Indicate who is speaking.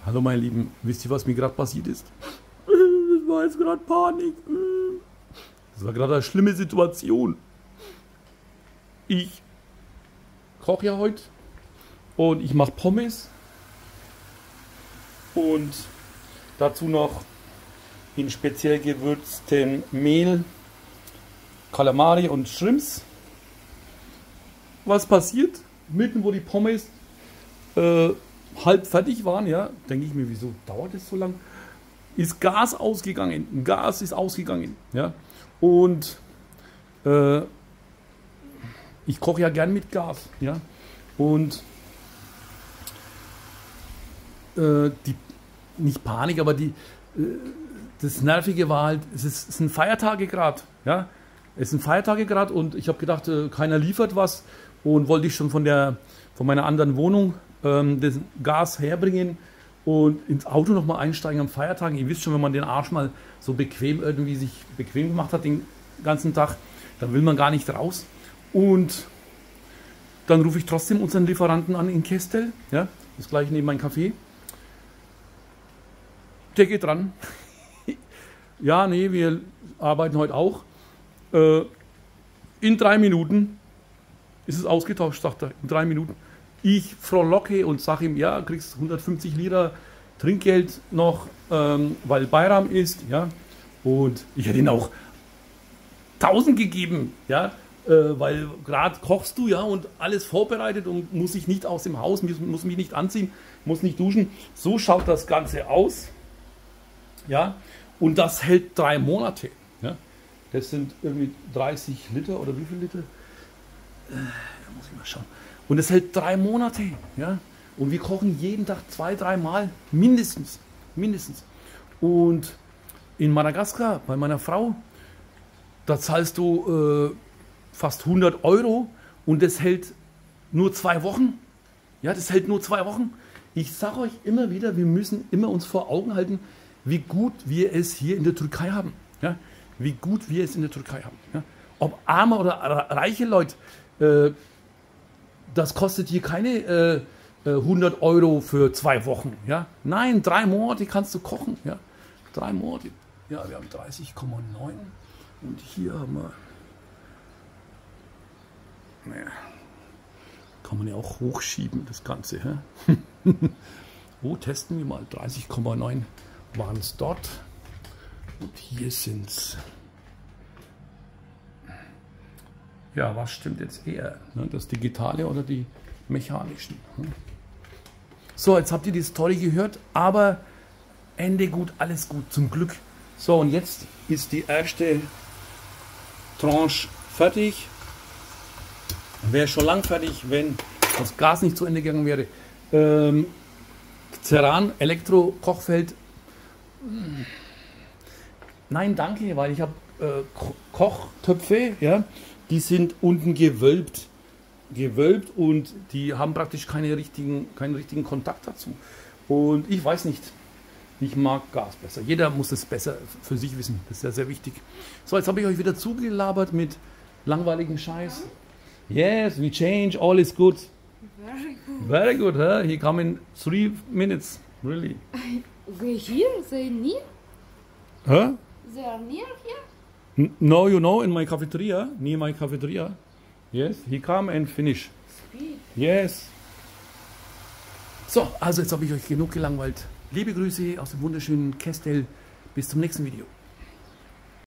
Speaker 1: Hallo meine Lieben, wisst ihr, was mir gerade passiert ist? Das war jetzt gerade Panik. Das war gerade eine schlimme Situation. Ich koche ja heute und ich mache Pommes und dazu noch in speziell gewürztem Mehl Kalamari und Shrimps. Was passiert? Mitten wo die Pommes halb fertig waren, ja, denke ich mir, wieso dauert es so lang? Ist Gas ausgegangen. Gas ist ausgegangen, ja. Und ich koche ja gern mit Gas, ja. Und die, nicht Panik, aber das Nervige war halt, es sind Feiertage gerade, ja. Es sind Feiertage gerade und ich habe gedacht, keiner liefert was und wollte ich schon von meiner anderen Wohnung das Gas herbringen und ins Auto nochmal einsteigen am Feiertag. Ihr wisst schon, wenn man den Arsch mal so bequem irgendwie sich bequem gemacht hat den ganzen Tag, dann will man gar nicht raus. Und dann rufe ich trotzdem unseren Lieferanten an in Kestel, ja, das ist gleich neben meinem Café. Der geht dran. Ja, nee, wir arbeiten heute auch. In 3 Minuten ist es ausgetauscht, sagt er. In 3 Minuten. Ich frohlocke und sage ihm, ja, kriegst 150 Lira Trinkgeld noch, weil Bayram ist, ja. Und ich hätte ihm auch 1000 gegeben, ja, weil gerade kochst du, ja, und alles vorbereitet und muss ich nicht aus dem Haus, muss mich nicht anziehen, muss nicht duschen. So schaut das Ganze aus, ja. Und das hält 3 Monate, ja. Das sind irgendwie 30 Liter oder wie viel Liter? Da muss ich mal schauen. Und es hält 3 Monate, ja. Und wir kochen jeden Tag 2-3 Mal, mindestens. Und in Madagaskar, bei meiner Frau, da zahlst du fast 100 Euro und das hält nur 2 Wochen. Ja, das hält nur 2 Wochen. Ich sage euch immer wieder, wir müssen immer uns vor Augen halten, wie gut wir es hier in der Türkei haben. Ja? Wie gut wir es in der Türkei haben. Ja? Ob arme oder reiche Leute, das kostet hier keine 100 Euro für 2 Wochen. Ja? Nein, 3 Monate kannst du kochen. Ja? 3 Monate. Ja, wir haben 30,9 und hier haben wir. Naja, kann man ja auch hochschieben, das Ganze. Hä? Oh, testen wir mal. 30,9 waren es dort. Und hier sind es. Ja, was stimmt jetzt eher? Ne? Das Digitale oder die mechanischen? So, jetzt habt ihr die Story gehört, aber Ende gut, alles gut, zum Glück. So, und jetzt ist die erste Tranche fertig. Wäre schon lang fertig, wenn das Gas nicht zu Ende gegangen wäre. Ceran, Elektro-Kochfeld. Nein, danke, weil ich habe Kochtöpfe, ja, die sind unten gewölbt und die haben praktisch keinen richtigen Kontakt dazu. Und ich weiß nicht, ich mag Gas besser. Jeder muss es besser für sich wissen, das ist ja sehr wichtig. So, jetzt habe ich euch wieder zugelabert mit langweiligen Scheiß. Yes, we change, all is good.
Speaker 2: Very good.
Speaker 1: Very good, huh? He come in 3 minutes, really.
Speaker 2: We're here, they near?
Speaker 1: Huh?
Speaker 2: They are near here?
Speaker 1: No, you know, in my cafeteria, near my cafeteria. Yes, he come and finish.
Speaker 2: Speed.
Speaker 1: Yes. So, also jetzt habe ich euch genug gelangweilt. Liebe Grüße aus dem wunderschönen Kestel. Bis zum nächsten Video.